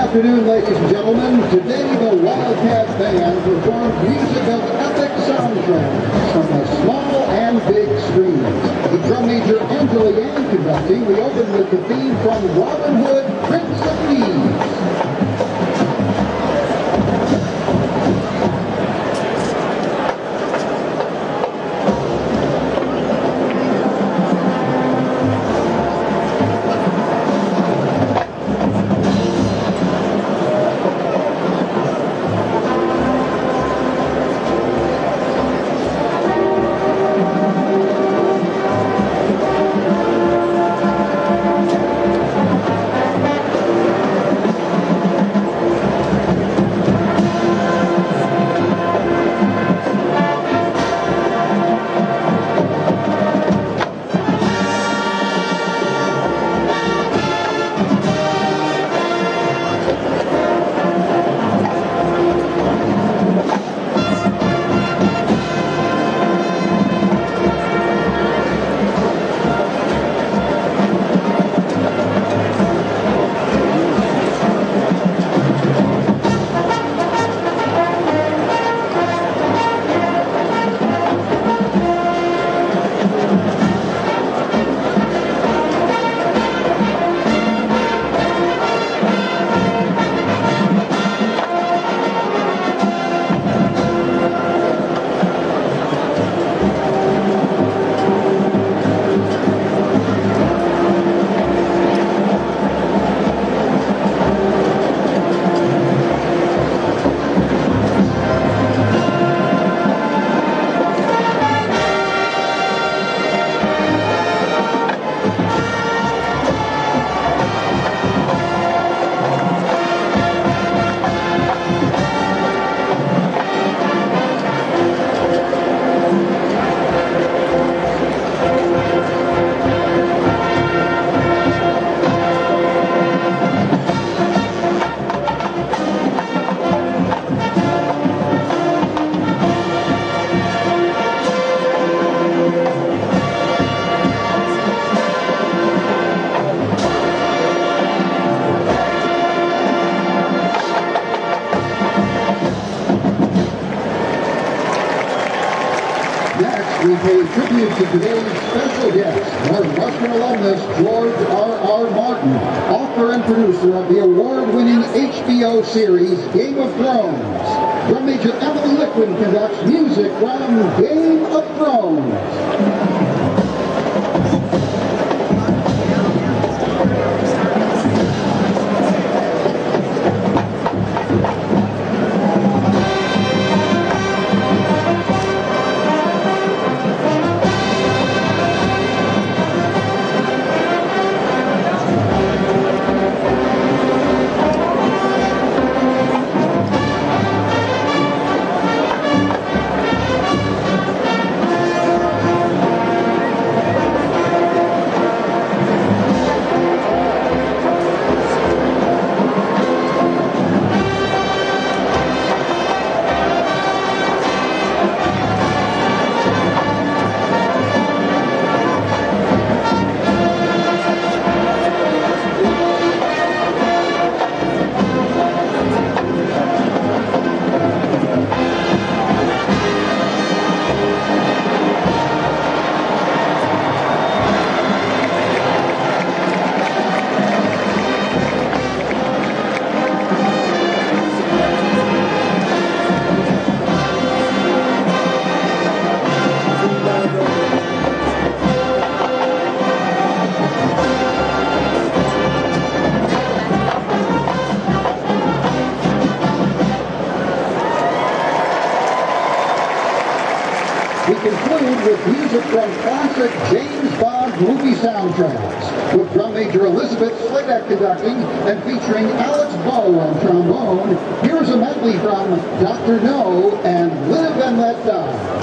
afternoon, ladies and gentlemen. Today, the Wildcat Band performed music of epic soundtracks from the small and big screens. The drum major Angela Yang conducting. We opened with the theme from Robin Hood, Prince of Thieves. We pay tribute to today's special guest, Northwestern alumnus George R.R. Martin, author and producer of the award-winning HBO series Game of Thrones. Drum major Emily Liquin conducts music from Game of Thrones. We conclude with music from classic James Bond movie soundtracks, with drum major Elizabeth Sladak conducting and featuring Alex Bowe on trombone. Here's a medley from Dr. No and Live and Let Die.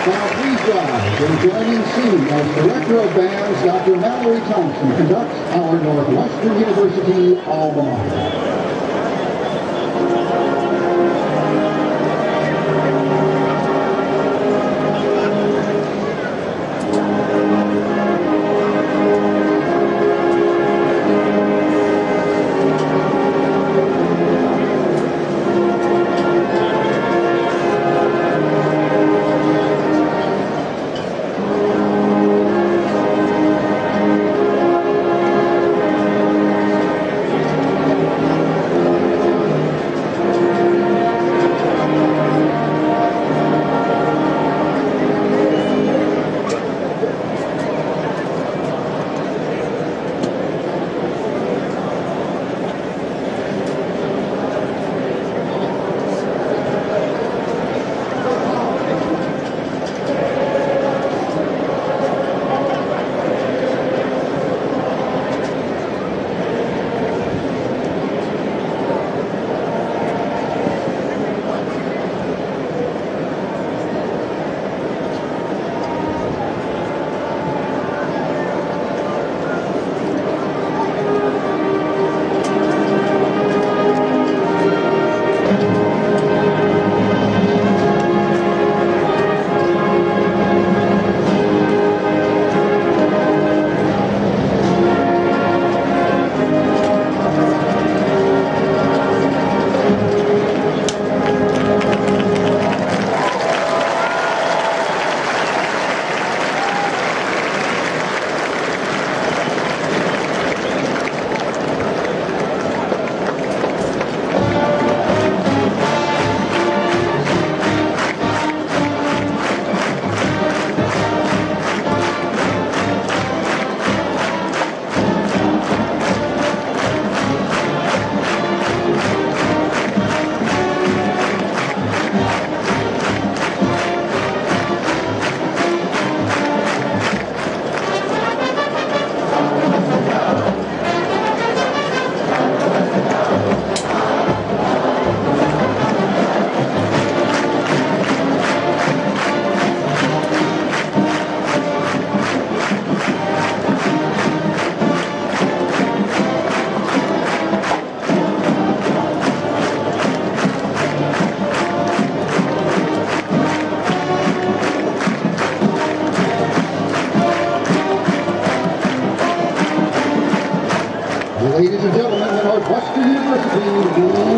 Now please rise and join in singing as Director of Bands, Dr. Mallory Thompson, conducts our Northwestern University alma mater. Ladies and gentlemen, the Northwestern University